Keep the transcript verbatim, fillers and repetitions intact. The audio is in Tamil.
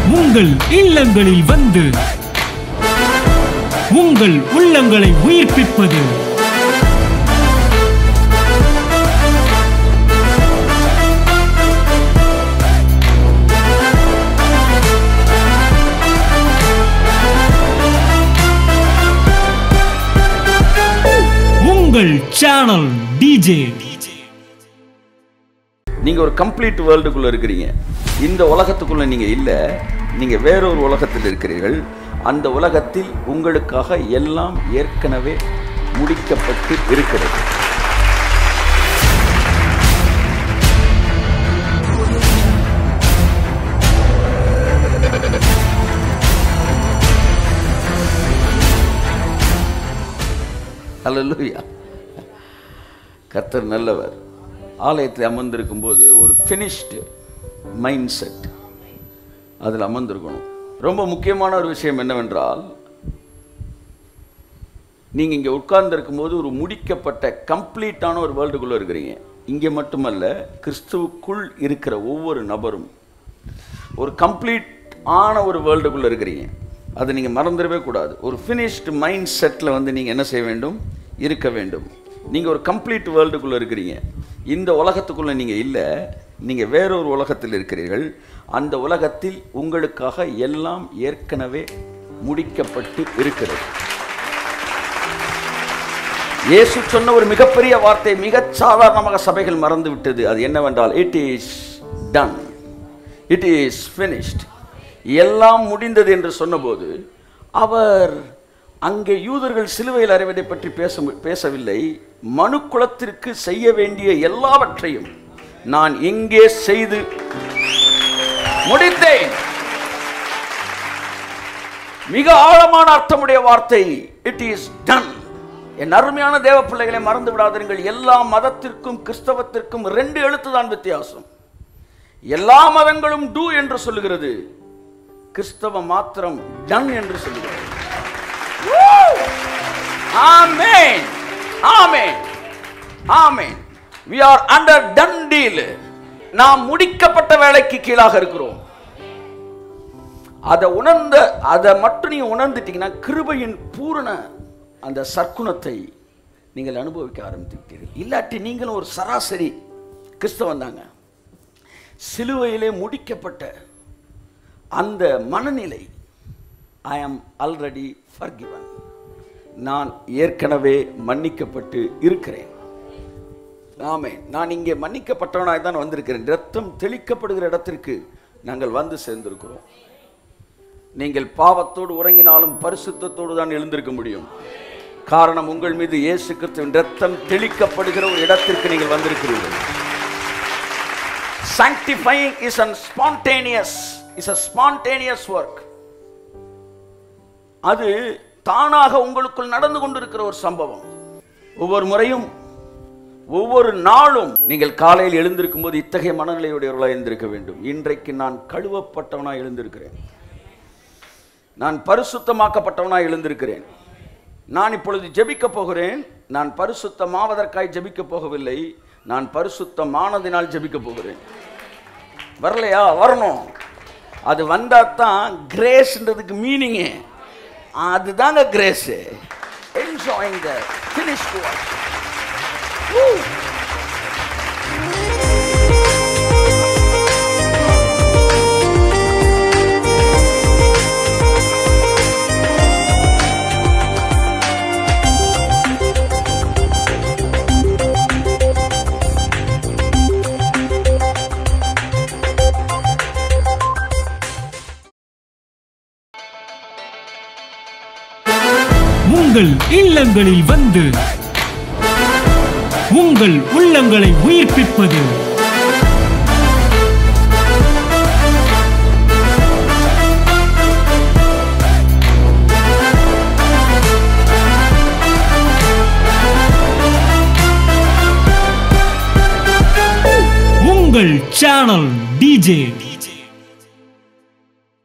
உங்கள் இல்லங்களில் வந்து உங்கள் உள்ளங்களை உயிர்ப்பிப்பது உங்கள் சேனல் டிஜே. நீங்க ஒரு கம்ப்ளீட் வேர்ல்டுக்குள்ள இருக்கிறீங்க. இந்த உலகத்துக்குள்ள நீங்க இல்ல, நீங்க வேறொரு உலகத்தில் இருக்கிறீர்கள். அந்த உலகத்தில் உங்களுக்காக எல்லாம் ஏற்கனவே முடிக்கப்பட்டு இருக்கிறது. ஹல்லேலூயா. கர்த்தர் நல்லவர். ஆலயத்தில் அமர்ந்திருக்கும் போது ஒரு ஃபினிஷ்டு மைண்ட் செட் அதில் அமர்ந்திருக்கணும். ரொம்ப முக்கியமான ஒரு விஷயம் என்னவென்றால், நீங்கள் இங்கே உட்கார்ந்துருக்கும் போது ஒரு முடிக்கப்பட்ட கம்ப்ளீட்டான ஒரு வேர்ல்டுக்குள்ளே இருக்கிறீங்க. இங்கே மட்டுமல்ல, கிறிஸ்துவுக்குள் இருக்கிற ஒவ்வொரு நபரும் ஒரு கம்ப்ளீட் ஆன ஒரு வேர்ல்டுக்குள்ளே இருக்கிறீங்க. அதை நீங்கள் மறந்துடவே கூடாது. ஒரு ஃபினிஷ்டு மைண்ட் செட்டில் வந்து நீங்கள் என்ன செய்ய வேண்டும்? இருக்க வேண்டும். நீங்கள் ஒரு கம்ப்ளீட் வேர்ல்டுக்குள்ளே இருக்கிறீங்க. இந்த உலகத்துக்குள்ளே நீங்கள் இல்லை, நீங்கள் வேறொரு உலகத்தில் இருக்கிறீர்கள். அந்த உலகத்தில் உங்களுக்காக எல்லாம் ஏற்கனவே முடிக்கப்பட்டு இருக்கிறது. இயேசு சொன்ன ஒரு மிகப்பெரிய வார்த்தை மிகச் சாதாரணமாக சபைகள் மறந்து விட்டது. அது என்னவென்றால், it is done, it is finished. எல்லாம் முடிந்தது என்று சொன்னபோது அவர் அங்கே யூதர்கள் சிலுவையில் அறைவதை பற்றி பேச பேசவில்லை. மனு குலத்திற்கு செய்ய வேண்டிய எல்லாவற்றையும் நான் எங்கே செய்து முடித்தேன். மிக ஆழமான அர்த்தமுடைய வார்த்தை, இட் இஸ் டன். என் அருமையான தேவ பிள்ளைகளை மறந்து விடாதீர்கள். எல்லா மதத்திற்கும் கிறிஸ்தவத்திற்கும் ரெண்டு எழுத்து தான் வித்தியாசம். எல்லா மதங்களும் டூ என்று சொல்லுகிறது, கிறிஸ்தவ மாத்திரம் டன் என்று சொல்லுகிறது. ஆமென், ஆமென், ஆமென். We are under done deal. நாம் முடிக்கப்பட்ட வேலைக்கு கீழாக இருக்கிறோம். அதை உணர்ந்த அதை மட்டும் நீங்க உணர்ந்துட்டீங்கன்னா கிருபையின் பூரண அந்த சற்குணத்தை நீங்கள் அனுபவிக்க ஆரம்பித்துவிட்டீர்கள். இல்லாட்டி நீங்களும் ஒரு சராசரி கிறிஸ்தவன் தாங்க. சிலுவையிலே முடிக்கப்பட்ட அந்த மனநிலை, ஐ ஆம் ஆல்ரெடி ஃபர்கிவன், நான் ஏற்கனவே மன்னிக்கப்பட்டு இருக்கிறேன். ஆமென். நான் இங்கே மன்னிக்கப்பட்டவனாய் தான் வந்திருக்கிறேன். ரத்தம் தெளிக்கப்படுகிற இடத்திற்கு நாங்கள் வந்து சேர்ந்திருக்கிறோம். நீங்கள் பாவத்தோடு உறங்கினாலும் பரிசுத்தத்தோடு தான் எழுந்திருக்க முடியும். காரணம், உங்கள் மீது இயேசு கிறிஸ்துவின் ரத்தம் தெளிக்கப்படுகிற ஒரு இடத்திற்கு நீங்கள் வந்திருக்கிறீர்கள். Sanctifying is a spontaneous is a spontaneous work. அது தானாக உங்களுக்குள் நடந்து கொண்டிருக்கிற ஒரு சம்பவம். ஒவ்வொரு முறையும் ஒவ்வொரு நாளும் நீங்கள் காலையில் எழுந்திருக்கும் போது இத்தகைய மனநிலையுடையவர்களாக எழுந்திருக்க வேண்டும். இன்றைக்கு நான் கழுவப்பட்டவனாக எழுந்திருக்கிறேன், நான் பரிசுத்தமாக்கப்பட்டவனாக எழுந்திருக்கிறேன். நான் இப்பொழுது ஜெபிக்க போகிறேன். நான் பரிசுத்தமாவதற்காய் ஜெபிக்க போகவில்லை, நான் பரிசுத்தமானதினால் ஜெபிக்க போகிறேன். வரலையா? வரணும். அது வந்தாதான் கிரேஸ்ன்றதுக்கு மீனிங்கே அதுதாங்க grace. Enjoying the finished work. உங்கள் இல்லங்களில் வந்து உங்கள் உள்ளங்களை உயிர்ப்பிப்பது உங்கள் சேனல் டிஜே.